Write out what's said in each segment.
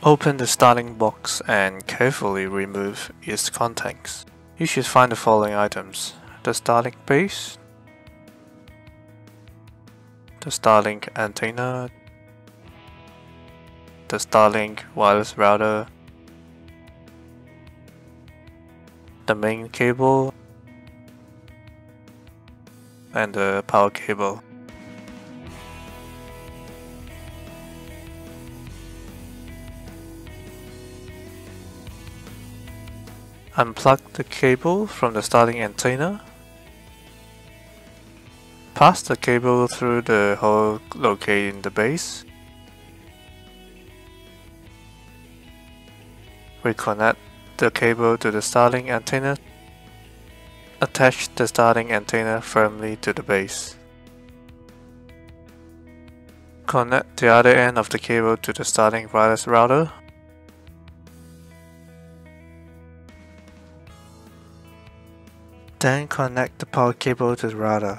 Open the Starlink box and carefully remove its contents. You should find the following items: the Starlink base, the Starlink antenna, the Starlink wireless router, the main cable, and the power cable. Unplug the cable from the Starlink antenna. Pass the cable through the hole located in the base. Reconnect the cable to the Starlink antenna. Attach the Starlink antenna firmly to the base. Connect the other end of the cable to the Starlink wireless router. Then connect the power cable to the router.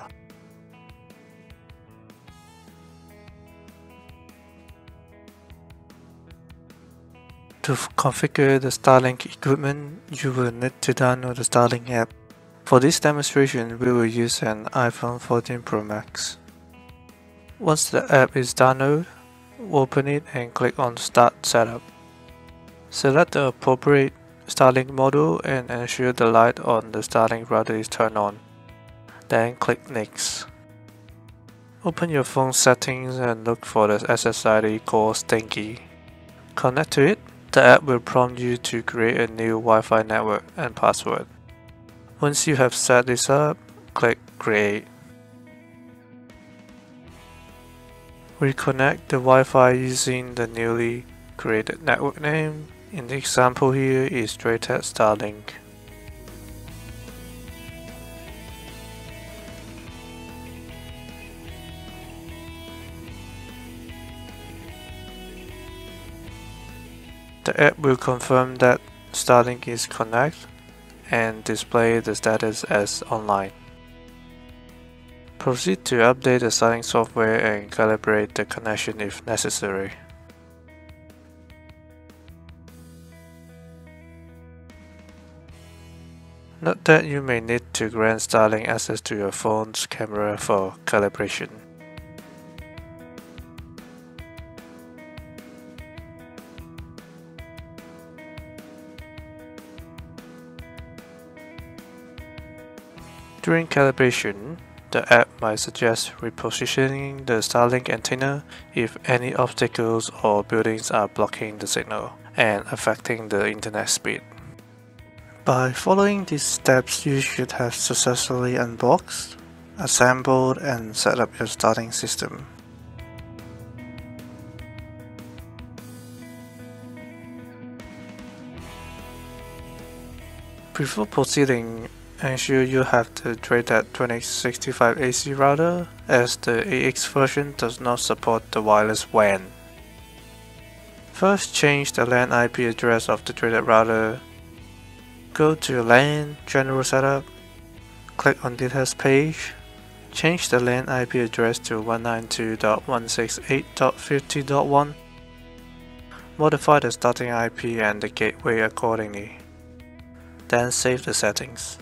To configure the Starlink equipment, you will need to download the Starlink app. For this demonstration, we will use an iPhone 14 Pro Max. Once the app is downloaded, open it and click on Start Setup. Select the appropriate Starlink module and ensure the light on the Starlink router is turned on. Then click Next. Open your phone settings and look for the SSID called Stinky. Connect to it. The app will prompt you to create a new Wi-Fi network and password. Once you have set this up, click Create. Reconnect the Wi-Fi using the newly created network name. In the example here is DrayTek Starlink. The app will confirm that Starlink is connected and display the status as online. Proceed to update the Starlink software and calibrate the connection if necessary. Note that you may need to grant Starlink access to your phone's camera for calibration. During calibration, the app might suggest repositioning the Starlink antenna if any obstacles or buildings are blocking the signal and affecting the internet speed. By following these steps, you should have successfully unboxed, assembled, and set up your Starlink system. Before proceeding, ensure you have the DrayTek 2065 AC router, as the AX version does not support the wireless WAN. First, change the LAN IP address of the DrayTek router. Go to LAN General Setup, click on Details page, change the LAN IP address to 192.168.50.1, modify the starting IP and the gateway accordingly, then save the settings.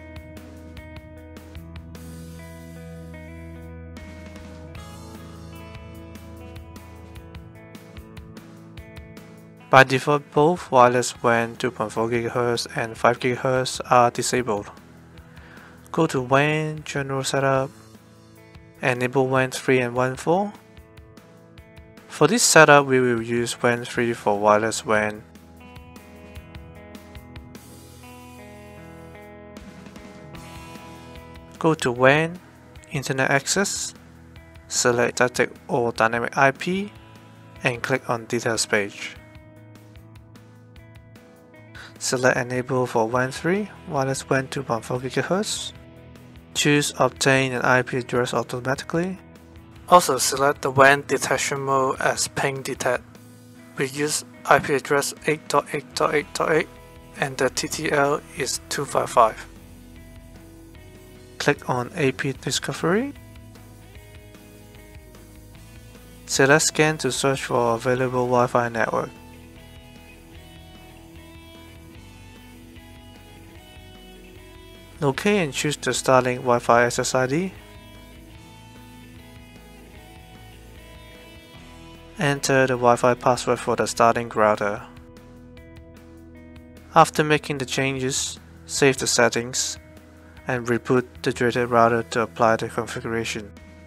By default, both wireless WAN 2.4 GHz and 5 GHz are disabled. Go to WAN General Setup, enable WAN 3 and WAN 4. For this setup, we will use WAN 3 for wireless WAN. Go to WAN, Internet Access, select Static or Dynamic IP, and click on Details page. Select Enable for WAN 3, wireless WAN 2.4 GHz. Choose Obtain an IP address automatically. Also select the WAN detection mode as Ping Detect. We use IP address 8.8.8.8 and the TTL is 255. Click on AP Discovery. Select Scan to search for available Wi-Fi network. Locate and choose the Starlink Wi-Fi SSID. Enter the Wi-Fi password for the Starlink router. After making the changes, save the settings and reboot the DrayTek router to apply the configuration.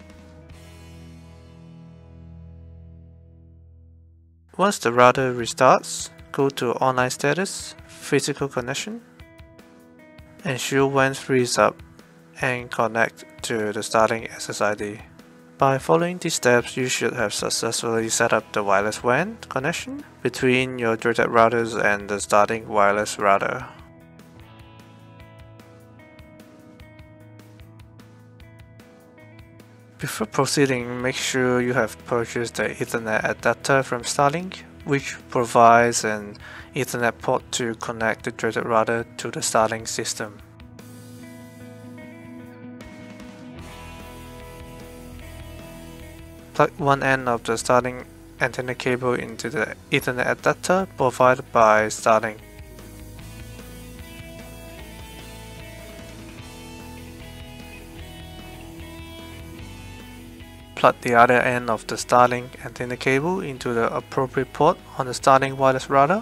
Once the router restarts, go to Online Status, Physical Connection. Ensure WAN 3 is up and connect to the Starlink SSID. By following these steps, you should have successfully set up the wireless WAN connection between your DrayTek routers and the Starlink wireless router. Before proceeding, make sure you have purchased the Ethernet adapter from Starlink, which provides an Ethernet port to connect the DrayTek router to the Starlink system. Plug one end of the Starlink antenna cable into the Ethernet adapter provided by Starlink. Plug the other end of the Starlink antenna cable into the appropriate port on the Starlink wireless router.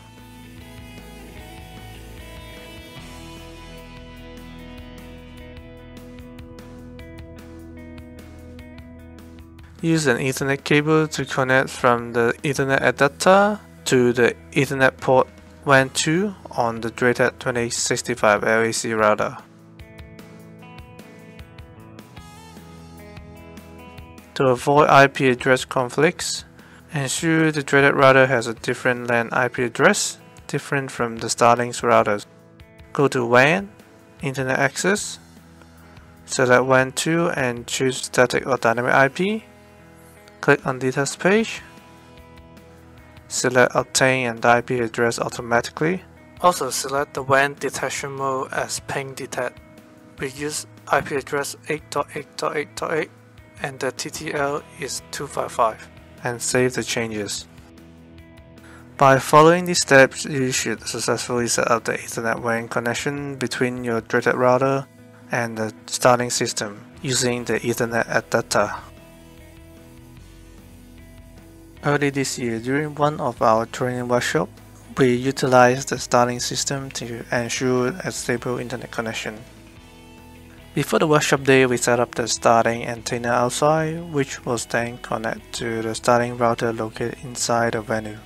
Use an Ethernet cable to connect from the Ethernet adapter to the Ethernet port WAN 2 on the DrayTek 2065 LAC router. To avoid IP address conflicts, ensure the DrayTek router has a different LAN IP address, different from the Starlink's routers. Go to WAN, Internet Access, select WAN 2 and choose Static or Dynamic IP. Click on Details page. Select Obtain and IP address automatically. Also select the WAN detection mode as Ping Detect. We use IP address 8.8.8.8 and the TTL is 255, and save the changes. By following these steps, you should successfully set up the Ethernet WAN connection between your DrayTek router and the Starlink system using the Ethernet adapter. Early this year, during one of our training workshops, we utilized the Starlink system to ensure a stable internet connection. Before the workshop day, we set up the Starlink antenna outside, which was then connected to the Starlink router located inside the venue.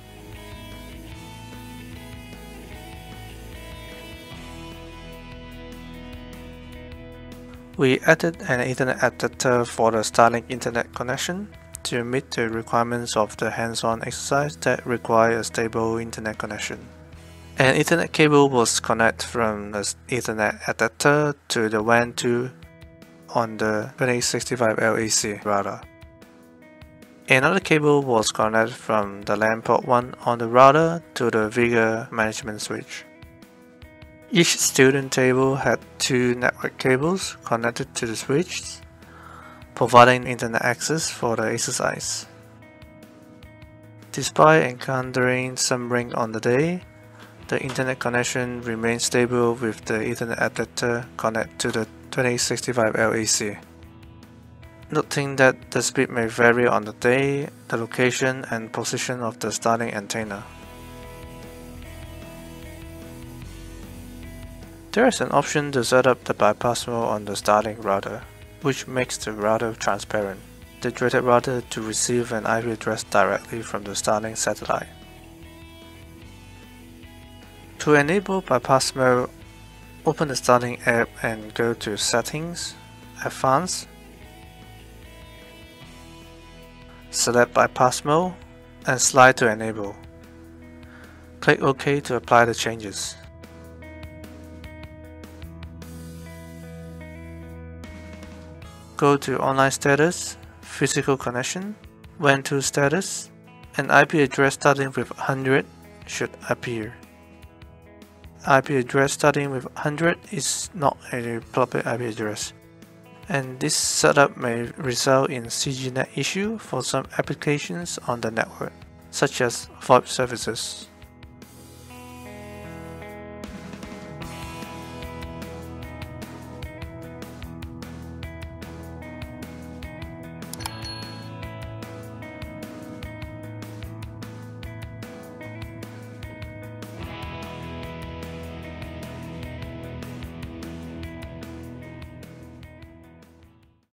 We added an Ethernet adapter for the Starlink internet connection to meet the requirements of the hands-on exercise that require a stable internet connection. An Ethernet cable was connected from the Ethernet adapter to the WAN 2 on the 2065 LAC router. Another cable was connected from the LAN port 1 on the router to the Vega management switch. Each student table had 2 network cables connected to the switches, providing internet access for the exercise. Despite encountering some rain on the day, the internet connection remained stable with the Ethernet adapter connected to the 2065 LAC. Noting that the speed may vary on the day, the location and position of the Starlink antenna. There is an option to set up the bypass mode on the Starlink router, which makes the router transparent, the DrayTek router to receive an IP address directly from the Starlink satellite. To enable bypass mode, open the Starlink app and go to Settings, Advanced. Select Bypass Mode and slide to enable. Click OK to apply the changes. Go to Online Status, Physical Connection, WAN 2 status, an IP address starting with 100 should appear. IP address starting with 100 is not a public IP address, and this setup may result in CG-NAT issue for some applications on the network, such as VoIP services.